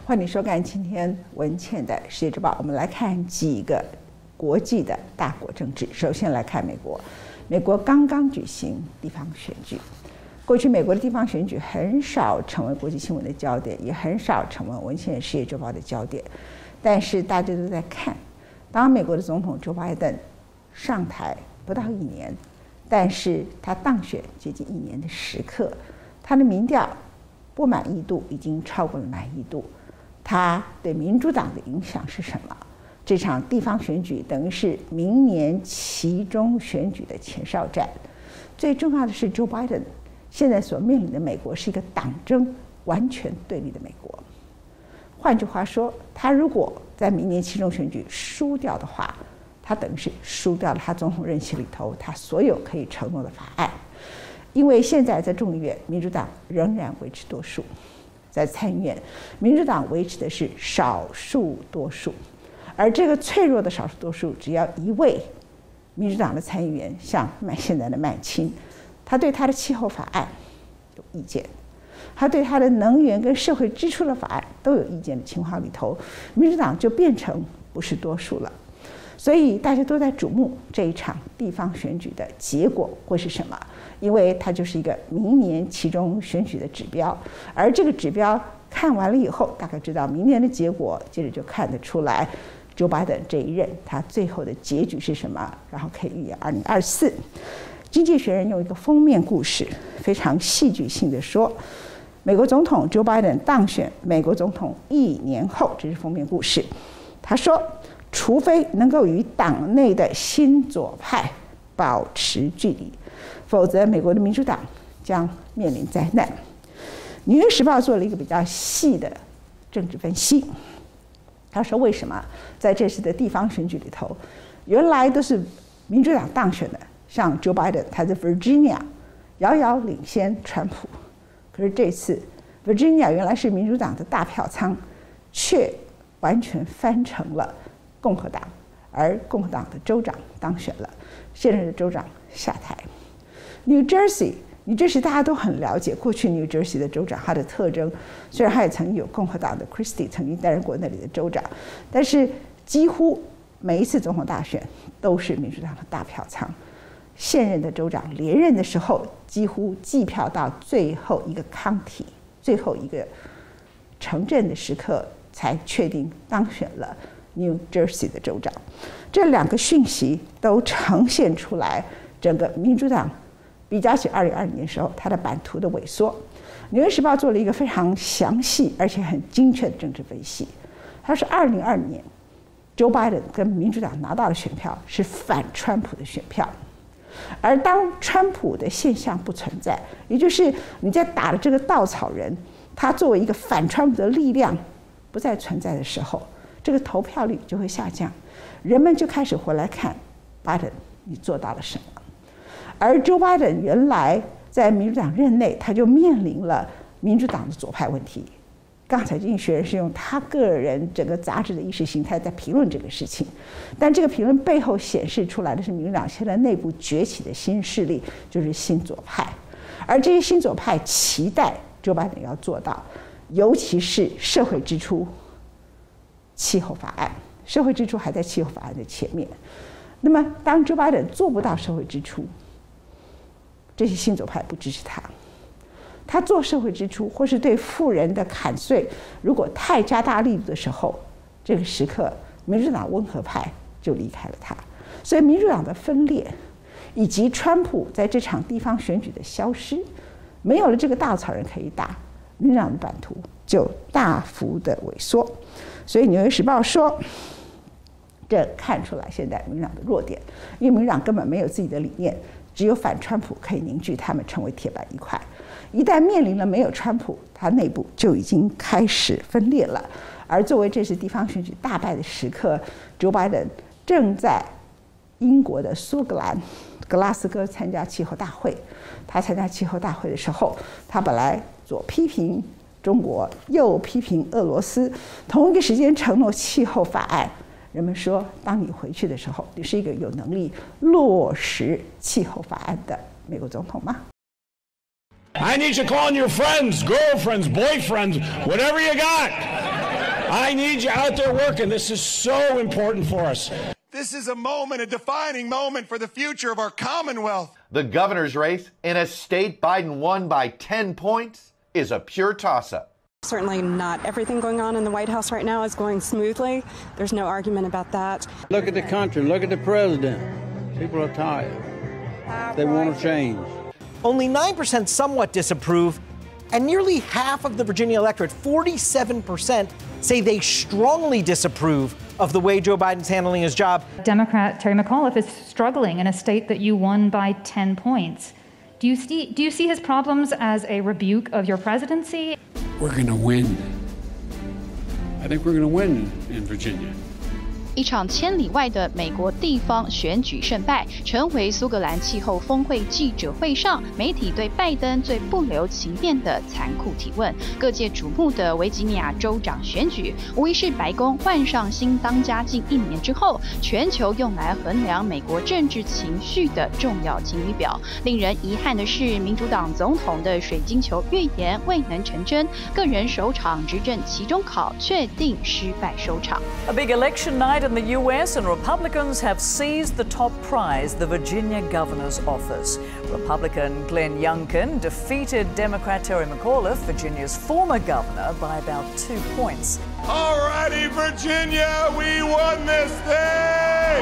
欢迎收看今天文茜的世界之报。我们来看几个国际的大国政治。首先来看美国，美国刚刚举行地方选举。过去美国的地方选举很少成为国际新闻的焦点，也很少成为文茜世界之报的焦点。但是大家都在看，当美国的总统 Joe Biden 上台不到1年，但是他当选接近1年的时刻，他的民调不满意度已经超过了满意度。他对民主党的影响是什么？这场地方选举等于是明年期中选举的前哨战。最重要的是 Joe Biden 现在所面临的美国是一个党争完全对立的美国。换句话说，他如果在明年期中选举输掉的话，他等于是输掉了他总统任期里头他所有可以承诺的法案。因为现在在众议院，民主党仍然维持多数。在参议院，民主党维持的是少数多数，而这个脆弱的少数多数，只要一位民主党的参议员，像现在的麦钦，他对他的气候法案有意见，他对他的能源跟社会支出的法案都有意见的情况里头，民主党就变成不是多数了。所以大家都在瞩目这一场地方选举的结果会是什么，因为它就是一个明年期中选举的指标，而这个指标看完了以后，大概知道明年的结果，接着就看得出来Joe Biden这一任他最后的结局是什么，然后可以预言2024。经济学人用一个封面故事非常戏剧性的说，美国总统 Joe Biden 当选美国总统1年后，这是封面故事。他说，除非能够与党内的新左派保持距离，否则美国的民主党将面临灾难。纽约时报做了一个比较细的政治分析，他说为什么在这次的地方选举里头，原来都是民主党当选的，像 Joe Biden 他在 Virginia 遥遥领先川普，可是这次 Virginia 原来是民主党的大票仓，却完全翻成了共和党，而共和党的州长当选了，现任的州长下台。New Jersey 大家都很了解，过去 New Jersey 的州长他的特征，虽然他也曾经有共和党的 Christie 曾经担任过那里的州长，但是几乎每一次总统大选都是民主党的大票仓。现任的州长连任的时候，几乎计票到最后一个county，最后一个城镇的时刻才确定当选了New Jersey 的州长。这2个讯息都呈现出来整个民主党比较起2020年时候它的版图的萎缩。纽约时报做了一个非常详细而且很精确的政治分析。他说2022年 Joe Biden 跟民主党拿到的选票是反川普的选票，而当川普的现象不存在，也就是你在打的这个稻草人，他作为一个反川普的力量不再存在的时候，这个投票率就会下降，人们就开始回来看 Biden 你做到了什么。而 Joe Biden 原来在民主党任内，他就面临了民主党的左派问题。刚才经济学人是用他个人整个杂志的意识形态在评论这个事情，但这个评论背后显示出来的是民主党现在内部崛起的新势力，就是新左派。而这些新左派期待 Joe Biden 要做到，尤其是社会支出、气候法案，社会支出还在气候法案的前面。那么当 Joe Biden 做不到社会支出，这些新左派不支持他。他做社会支出或是对富人的砍税，如果太加大力度的时候，这个时刻民主党温和派就离开了他。所以民主党的分裂，以及川普在这场地方选举的消失，没有了这个稻草人可以打，民主党的版图就大幅的萎缩。所以纽约时报说，这看出来现在民主党的弱点，因为民主党根本没有自己的理念，只有反川普可以凝聚他们成为铁板一块。一旦面临了没有川普，他内部就已经开始分裂了。而作为这次地方选举大败的时刻， Joe Biden 正在英国的苏格兰格拉斯哥参加气候大会。他参加气候大会的时候，他本来左批评中国，右批评俄罗斯，同一个时间承诺气候法案。人们说，当你回去的时候，你是一个有能力落实气候法案的美国总统吗？ I need you to call on your friends, girlfriends, boyfriends, whatever you got. I need you out there working. This is so important for us. This is a moment, a defining moment for the future of our Commonwealth. The governor's race in a state Biden won by 10 points is a pure toss-up. Certainly not everything going on in the White House right now is going smoothly. There's no argument about that. Look at the country. Look at the president. People are tired. They want to change. Only 9% somewhat disapprove, and nearly half of the Virginia electorate, 47%, say they strongly disapprove of the way Joe Biden's handling his job. Democrat Terry McAuliffe is struggling in a state that you won by 10 points. Do you see his problems as a rebuke of your presidency? We're going to win. I think we're going to win in Virginia. 一场千里外的美国地方选举胜败，成为苏格兰气候峰会记者会上媒体对拜登最不留情面的残酷提问。各界瞩目的维吉尼亚州长选举，无疑是白宫换上新当家近1年之后，全球用来衡量美国政治情绪的重要晴雨表。令人遗憾的是，民主党总统的水晶球预言未能成真，个人首场执政期中考确定失败收场。 A big election night in the US, and Republicans have seized the top prize, the Virginia governor's office. Republican Glenn Youngkin defeated Democrat Terry McAuliffe, Virginia's former governor, by about 2 points. All righty, Virginia, we won this thing!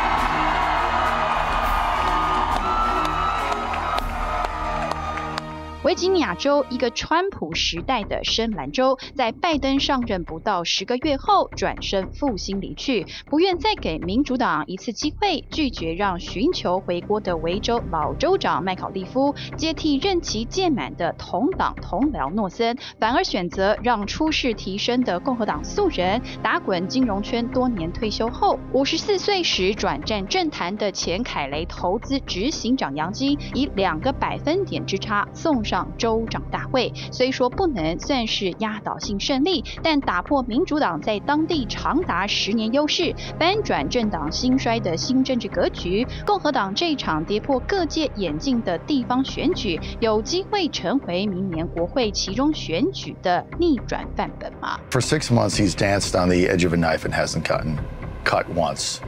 维吉尼亚州，一个川普时代的深蓝州，在拜登上任不到10个月后，转身负心离去，不愿再给民主党一次机会，拒绝让寻求回国的维州老州长麦考利夫接替任期届满的同党同僚诺森，反而选择让出世提升的共和党素人、打滚金融圈多年退休后54岁时转战政坛的前凯雷投资执行长杨基，以2个百分点之差送上州长大会。虽说不能算是压倒性胜利，但打破民主党在当地长达10年优势，翻转政党兴衰的新政治格局。共和党这场跌破各界眼镜的地方选举，有机会成为明年国会期中选举的逆转范本吗？ For 6 months, he's danced on the edge of a knife and hasn't cut once.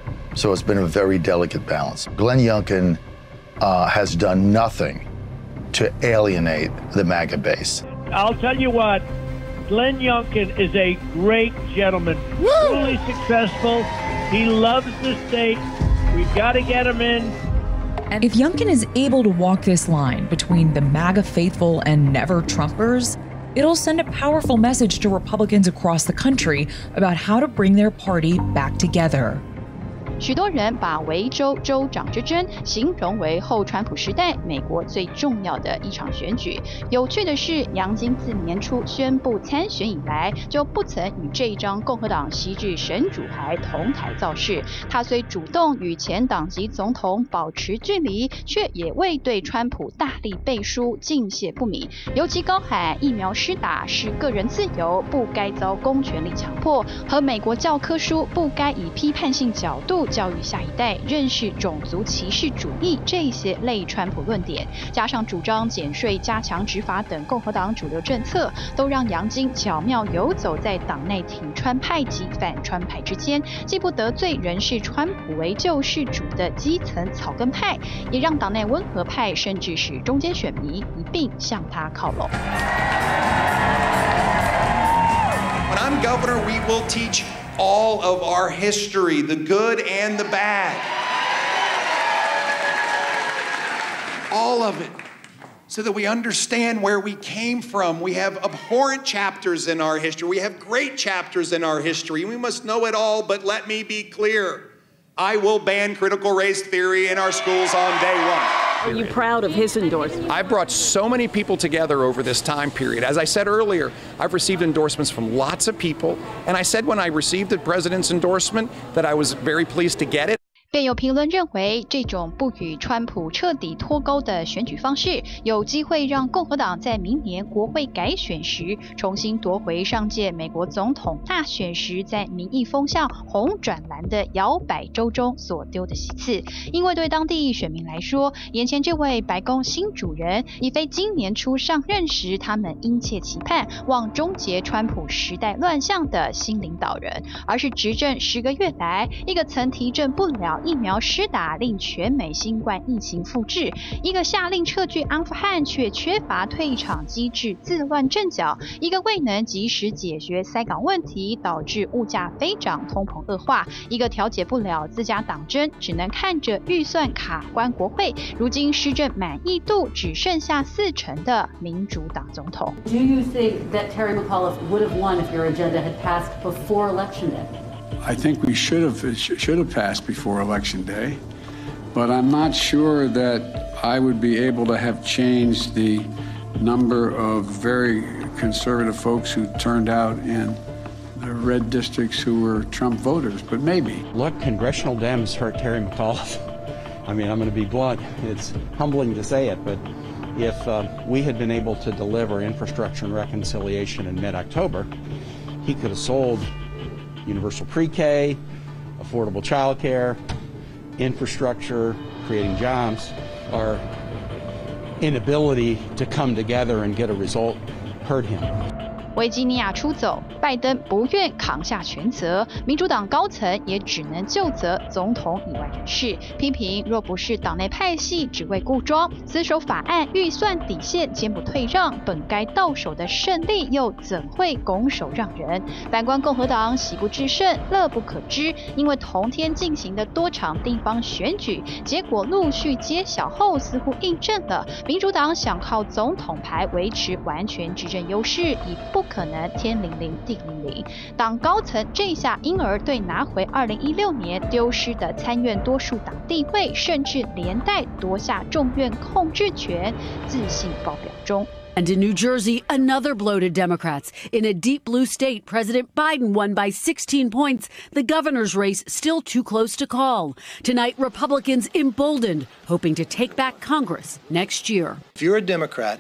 So it's been a very delicate balance. Glenn Youngkin has done nothing to alienate the MAGA base. I'll tell you what, Glenn Youngkin is a great gentleman, truly successful. He loves the state. We've got to get him in. And if Youngkin is able to walk this line between the MAGA faithful and never Trumpers, it'll send a powerful message to Republicans across the country about how to bring their party back together. 许多人把维州州长之争形容为后川普时代美国最重要的一场选举。有趣的是，杨金自年初宣布参选以来，就不曾与这一张共和党席至神主牌同台造势。他虽主动与前党籍总统保持距离，却也未对川普大力背书敬谢不敏。尤其高喊疫苗施打是个人自由，不该遭公权力强迫，和美国教科书不该以批判性角度教育下一代认识种族歧视主义这些类川普论点，加上主张减税、加强执法等共和党主流政策，都让杨金巧妙游走在党内挺川派及反川派之间，既不得罪仍视川普为救世主的基层草根派，也让党内温和派甚至是中间选民一并向他靠拢。 When I'm governor, we will teach all of our history, the good and the bad. All of it. So that we understand where we came from. We have abhorrent chapters in our history. We have great chapters in our history. We must know it all, but let me be clear. I will ban critical race theory in our schools on day one. Are you proud of his endorsement? I've brought so many people together over this time period. As I said earlier, I've received endorsements from lots of people. And I said when I received the president's endorsement that I was very pleased to get it. 便有评论认为，这种不与川普彻底脱钩的选举方式，有机会让共和党在明年国会改选时，重新夺回上届美国总统大选时在民意风向红转蓝的摇摆州中所丢的席次。因为对当地选民来说，眼前这位白宫新主人，已非今年初上任时他们殷切期盼望终结川普时代乱象的新领导人，而是执政10个月来一个曾提振不了疫苗施打令全美新冠疫情复制，一个下令撤军阿富汗却缺乏退场机制自乱阵脚，一个未能及时解决塞港问题导致物价飞涨通膨恶化，一个调解不了自家党争只能看着预算卡关国会，如今施政满意度只剩下40%的民主党总统。 Do you think that Terry McAuliffe would have won if your agenda had passed before Election Day? I think we should have passed before Election Day, but I'm not sure that I would be able to have changed the number of very conservative folks who turned out in the red districts who were Trump voters, but maybe. Look, congressional Dems hurt Terry McAuliffe. I mean, I'm going to be blunt. It's humbling to say it, but if we had been able to deliver infrastructure and reconciliation in mid-October, he could have sold universal pre-K, affordable child care, infrastructure, creating jobs. Our inability to come together and get a result hurt him. 维吉尼亚出走，拜登不愿扛下全责，民主党高层也只能就责总统以外人士，批评若不是党内派系只为顾庄，死守法案预算底线坚不退让，本该到手的胜利又怎会拱手让人？反观共和党喜不制胜，乐不可支，因为同天进行的多场地方选举结果陆续揭晓后，似乎印证了民主党想靠总统牌维持完全执政优势，已不可能天灵灵地灵灵。党高层这下因而对拿回2016年丢失的参院多数党地位，甚至连带夺下众院控制权，自信爆表中。 And in New Jersey, another blow to Democrats. In a deep blue state, President Biden won by 16 points. The governor's race still too close to call. Tonight, Republicans emboldened, hoping to take back Congress next year. If you're a Democrat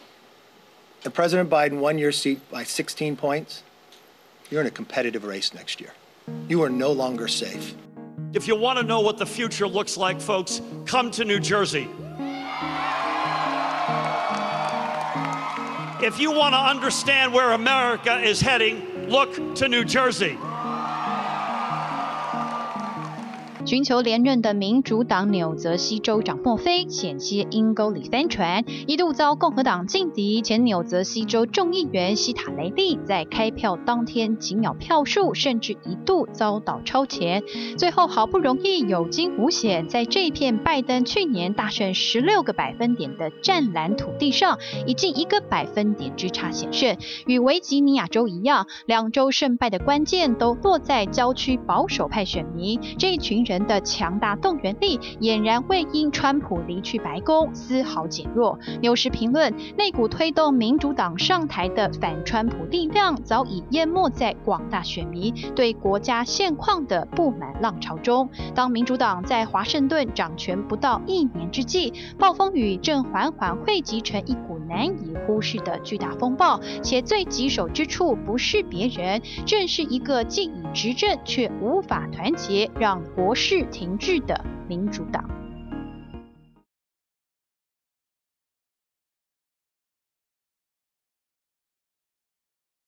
and President Biden won your seat by 16 points, you're in a competitive race next year. You are no longer safe. If you want to know what the future looks like, folks, come to New Jersey. If you want to understand where America is heading, look to New Jersey. 寻求连任的民主党纽泽西州长莫菲险些阴沟里翻船，一度遭共和党劲敌前纽泽西州众议员希塔雷利在开票当天紧咬票数，甚至一度遭到超前。最后好不容易有惊无险，在这片拜登去年大胜16个百分点的战蓝土地上，以近1个百分点之差险胜。与维吉尼亚州一样，两州胜败的关键都落在郊区保守派选民，这一群人的强大动员力俨然未因川普离去白宫丝毫减弱。纽时评论，那股推动民主党上台的反川普力量早已淹没在广大选民对国家现况的不满浪潮中。当民主党在华盛顿掌权不到1年之际，暴风雨正缓缓汇集成一股难以忽视的巨大风暴，且最棘手之处不是别人，正是一个既已执政却无法团结，让国事停滞的民主党。